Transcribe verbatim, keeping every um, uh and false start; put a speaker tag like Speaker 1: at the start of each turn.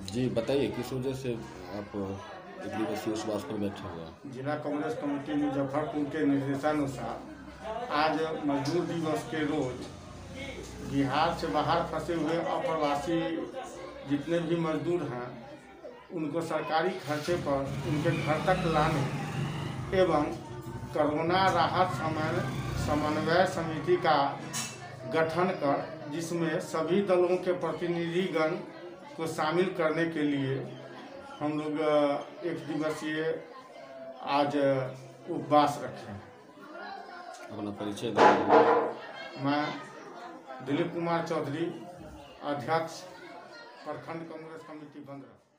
Speaker 1: जी बताइए, किस वजह से आप एक दिवसीय उपवास पर बैठे हुए हैं?
Speaker 2: जिला कांग्रेस कमेटी मुजफ्फरपुर के निर्देशानुसार आज मजदूर दिवस के रोज बिहार से बाहर फंसे हुए अप्रवासी जितने भी मजदूर हैं उनको सरकारी खर्चे पर उनके घर तक लाने एवं कोरोना राहत समय समन्वय समिति का गठन कर जिसमें सभी दलों के प्रतिनिधिगण को शामिल करने के लिए हम लोग एक दिवसीय आज उपवास रखे हैं।
Speaker 1: अपना परिचय दें।
Speaker 2: मैं दिलीप कुमार चौधरी, अध्यक्ष प्रखंड कांग्रेस कमेटी बंदरा।